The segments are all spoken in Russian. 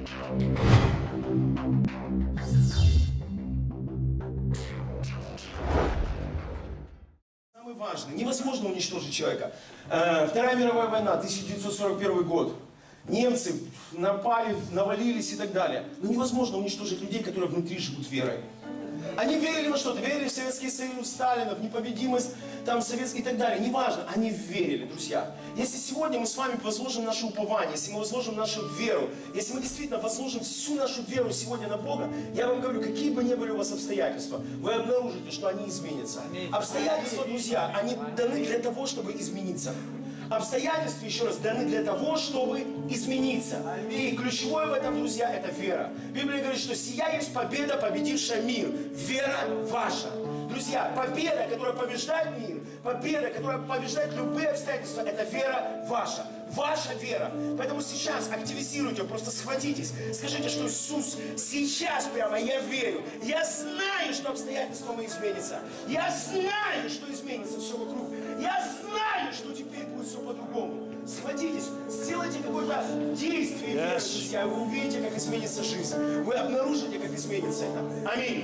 Самое важное, невозможно уничтожить человека. Вторая мировая война, 1941 год. Немцы напали, навалились и так далее. Но невозможно уничтожить людей, которые внутри живут верой. Они верили во что-то, верили в Советский Союз, Сталина, в непобедимость, там, советский и так далее. Неважно, они верили, друзья. Если сегодня мы с вами возложим наше упование, если мы возложим нашу веру, если мы действительно возложим всю нашу веру сегодня на Бога, я вам говорю, какие бы ни были у вас обстоятельства, вы обнаружите, что они изменятся. Обстоятельства, друзья, они даны для того, чтобы измениться. Обстоятельства, еще раз, даны для того, чтобы измениться. И ключевое в этом, друзья, это вера. Библия говорит, что сия есть победа, победившая мир. Вера ваша. Друзья, победа, которая побеждает мир, победа, которая побеждает любые обстоятельства, это вера ваша. Ваша вера. Поэтому сейчас активизируйте, просто схватитесь. Скажите, что Иисус, сейчас прямо я верю. Я знаю, что обстоятельства мои изменятся. Я знаю, что изменится все вокруг. Я знаю, что теперь будет все по-другому. Схватитесь, сделайте какое-то действие веры, друзья. Вы увидите, как изменится жизнь. Вы обнаружите, как изменится это. Аминь.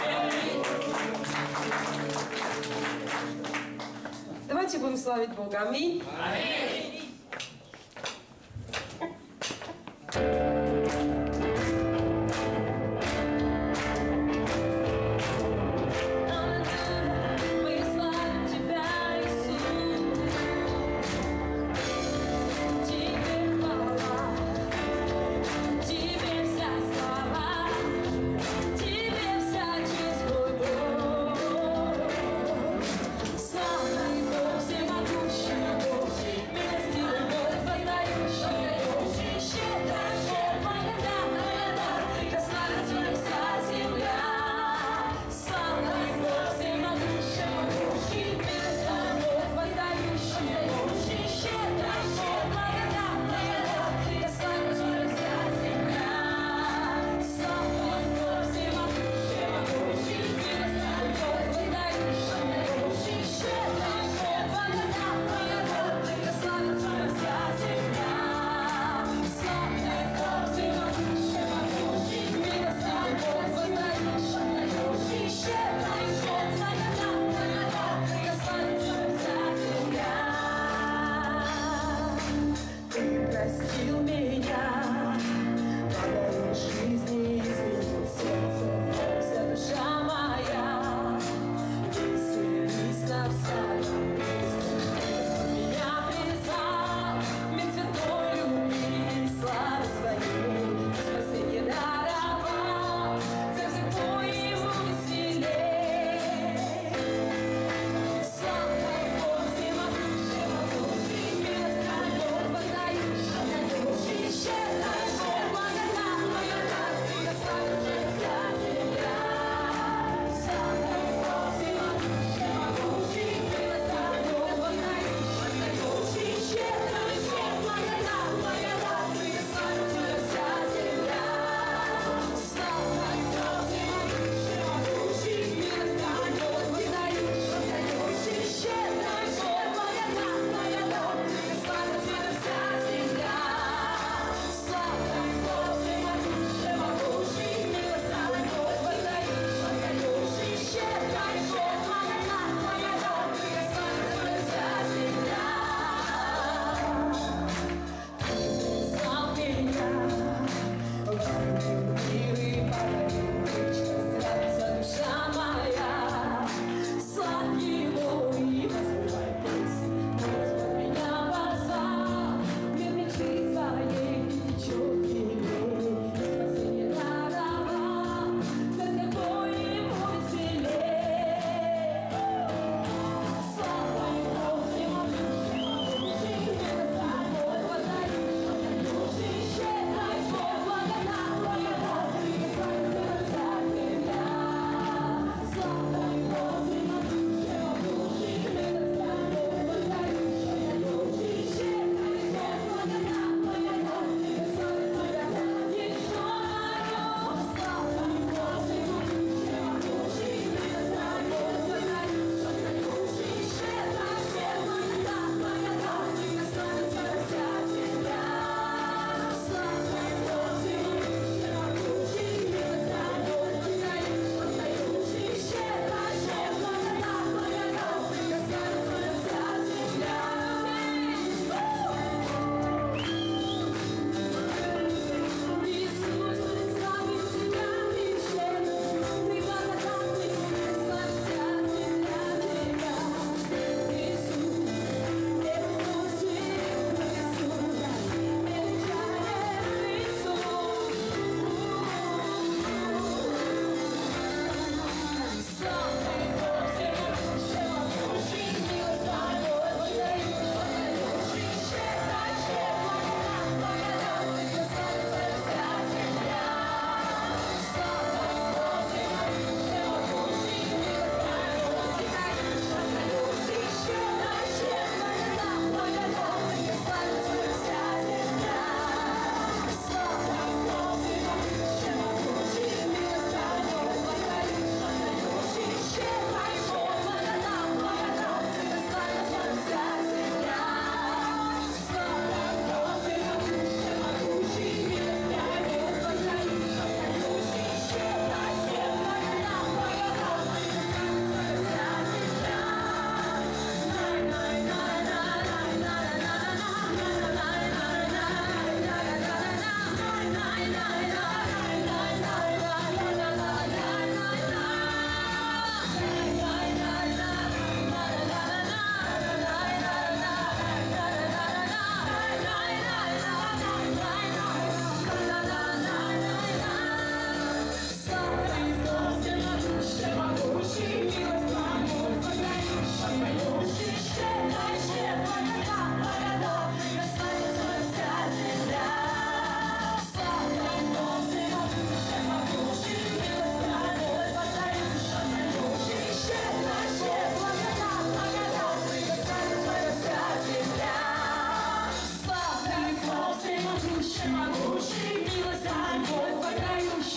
Давайте будем славить Бога. Аминь. Аминь. Слава Богу, всемогущий Бог,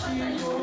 спою.